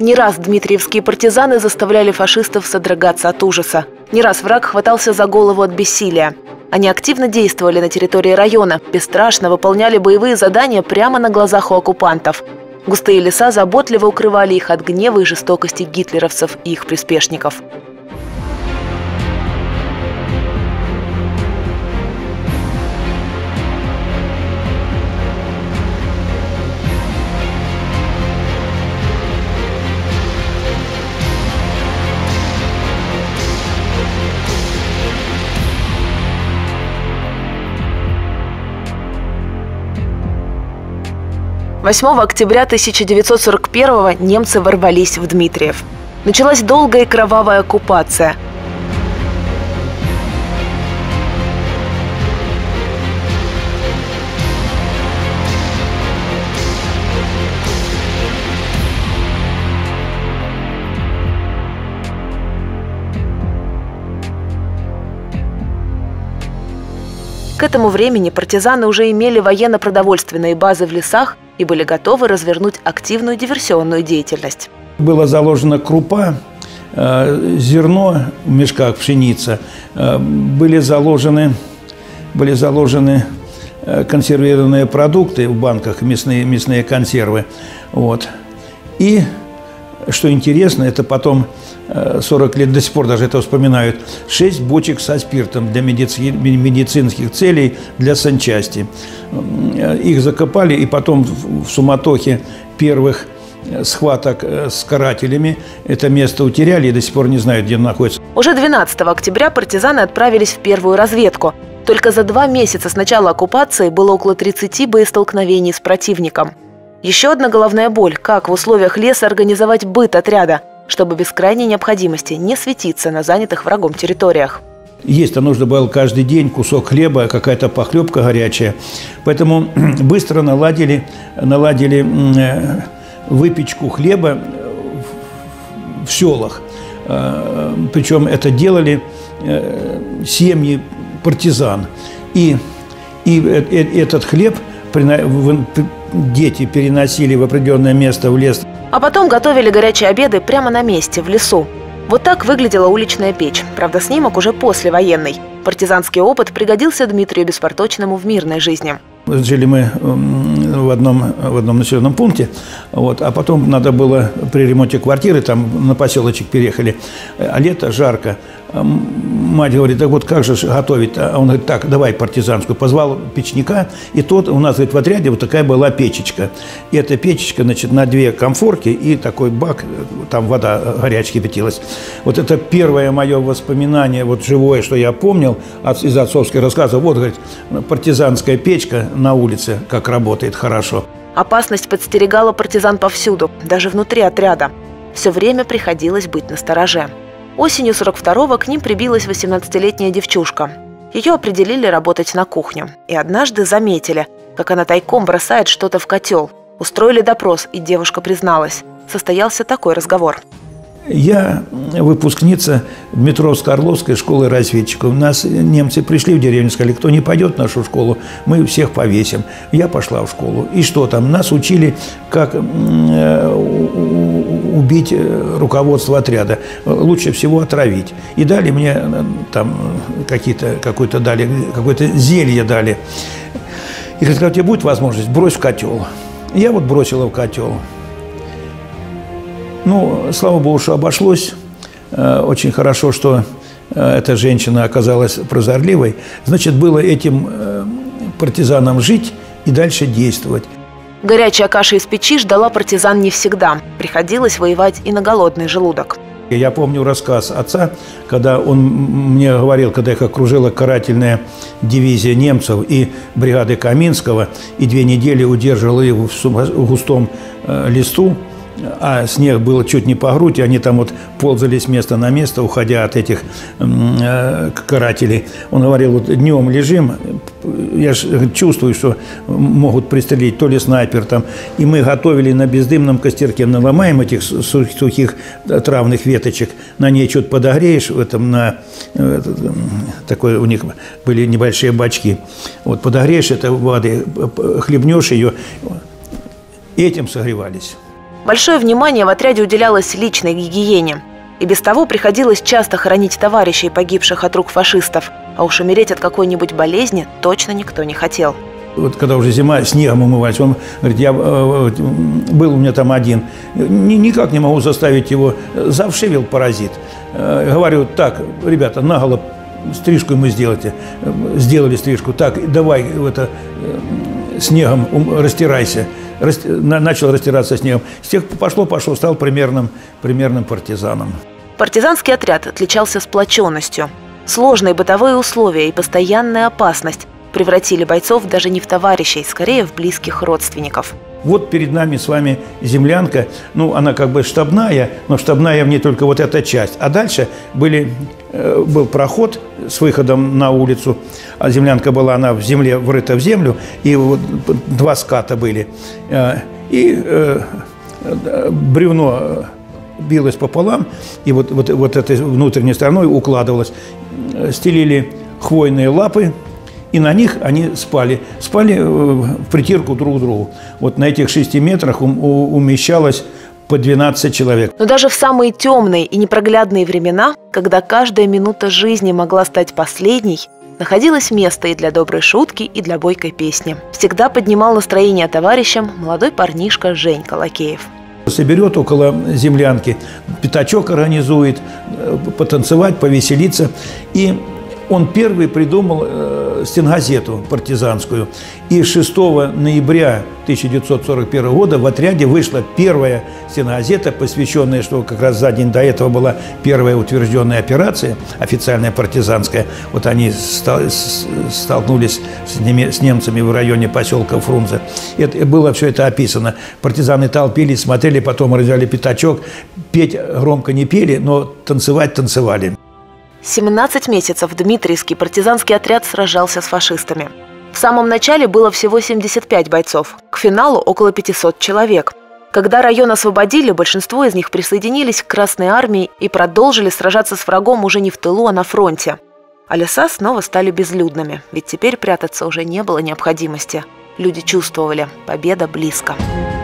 Не раз дмитриевские партизаны заставляли фашистов содрогаться от ужаса. Не раз враг хватался за голову от бессилия. Они активно действовали на территории района, бесстрашно выполняли боевые задания прямо на глазах у оккупантов. Густые леса заботливо укрывали их от гнева и жестокости гитлеровцев и их приспешников. «8 октября 1941-го немцы ворвались в Дмитриев. Началась долгая и кровавая оккупация. К этому времени партизаны уже имели военно-продовольственные базы в лесах и были готовы развернуть активную диверсионную деятельность. Была заложена крупа, зерно в мешках, пшеница, были заложены консервированные продукты в банках, мясные консервы. Вот. И, что интересно, это потом 40 лет до сих пор даже это вспоминают, 6 бочек со спиртом для медицинских целей, для санчасти. Их закопали, и потом в суматохе первых схваток с карателями это место утеряли и до сих пор не знают, где оно находится. Уже 12 октября партизаны отправились в первую разведку. Только за 2 месяца с начала оккупации было около 30 боестолкновений с противником. Еще одна головная боль – как в условиях леса организовать быт отряда, чтобы без крайней необходимости не светиться на занятых врагом территориях. Есть-то нужно было каждый день кусок хлеба, какая-то похлебка горячая. Поэтому быстро наладили выпечку хлеба в селах. Причем это делали семьи партизан. И этот хлеб дети переносили в определенное место в лес. А потом готовили горячие обеды прямо на месте, в лесу. Вот так выглядела уличная печь. Правда, снимок уже послевоенный. Партизанский опыт пригодился Дмитрию Беспорточному в мирной жизни. Жили мы в одном населенном пункте, вот, а потом надо было при ремонте квартиры, там на поселочек переехали, а лето жарко. Мать говорит, так вот как же готовить? А он говорит, так, давай партизанскую. Позвал печника, и тот у нас, говорит, в отряде вот такая была печечка. И эта печечка, значит, на 2 комфорки и такой бак, там вода горячая кипятилась. Вот это первое мое воспоминание, вот живое, что я помнил из отцовских рассказов. Вот, говорит, партизанская печка на улице, как работает хорошо. Опасность подстерегала партизан повсюду, даже внутри отряда. Все время приходилось быть настороже. Осенью 42-го к ним прибилась 18-летняя девчушка. Ее определили работать на кухню. И однажды заметили, как она тайком бросает что-то в котел. Устроили допрос, и девушка призналась. Состоялся такой разговор. Я выпускница Дмитровско-Орловской школы разведчиков. У нас немцы пришли в деревню, сказали, кто не пойдет в нашу школу, мы всех повесим. Я пошла в школу. И что там? Нас учили, как убить руководство отряда. Лучше всего отравить. И дали мне там какое-то зелье дали. И когда у тебя будет возможность, брось в котел. Я вот бросила в котел. Ну, слава богу, что обошлось. Очень хорошо, что эта женщина оказалась прозорливой. Значит, было этим партизанам жить и дальше действовать. Горячая каша из печи ждала партизан не всегда. Приходилось воевать и на голодный желудок. Я помню рассказ отца, когда он мне говорил, когда их окружила карательная дивизия немцев и бригады Каминского, и 2 недели удерживала их в густом лесу, а снег был чуть не по грудь, и они там вот ползали с места на место, уходя от этих карателей. Он говорил, вот днем лежим, я же чувствую, что могут пристрелить, то ли снайпер там. И мы готовили на бездымном костерке, наломаем этих сухих травных веточек, на ней что-то подогреешь, такой у них были небольшие бачки. Вот подогреешь это воды, хлебнешь ее, этим согревались. Большое внимание в отряде уделялось личной гигиене. И без того приходилось часто хоронить товарищей, погибших от рук фашистов. А уж умереть от какой-нибудь болезни точно никто не хотел. Вот когда уже зима, снегом умывались, он говорит, был у меня там один, никак не могу заставить его, завшивел паразит. Говорю, так, ребята, наголо стрижку ему сделали стрижку, так, давай снегом растирайся. Начал растираться снегом. С тех пор пошло, стал примерным партизаном. Партизанский отряд отличался сплоченностью. Сложные бытовые условия и постоянная опасность превратили бойцов даже не в товарищей, скорее в близких родственников. Вот перед нами с вами землянка, ну, она как бы штабная, но штабная в ней только вот эта часть. А дальше был проход с выходом на улицу, а землянка была, она в земле, врыта в землю, и вот 2 ската были. И бревно билось пополам, и вот этой внутренней стороной укладывалось. Стелили хвойные лапы, и на них они спали в притирку друг к другу. Вот на этих 6 метрах умещалось по 12 человек. Но даже в самые темные и непроглядные времена, когда каждая минута жизни могла стать последней, находилось место и для доброй шутки, и для бойкой песни. Всегда поднимал настроение товарищам молодой парнишка Женька Лакеев. Соберет около землянки, пятачок организует, потанцевать, повеселиться. И он первый придумал стенгазету партизанскую. И 6 ноября 1941 года в отряде вышла первая стенгазета, посвященная, что как раз за день до этого была первая утвержденная операция, официальная партизанская. Вот они столкнулись с немцами в районе поселка Фрунзе. Было все это описано. Партизаны толпились, смотрели, потом развязали пятачок. Петь громко не пели, но танцевать танцевали. 17 месяцев Дмитриевский партизанский отряд сражался с фашистами. В самом начале было всего 75 бойцов, к финалу около 500 человек. Когда район освободили, большинство из них присоединились к Красной армии и продолжили сражаться с врагом уже не в тылу, а на фронте. А леса снова стали безлюдными, ведь теперь прятаться уже не было необходимости. Люди чувствовали – победа близко.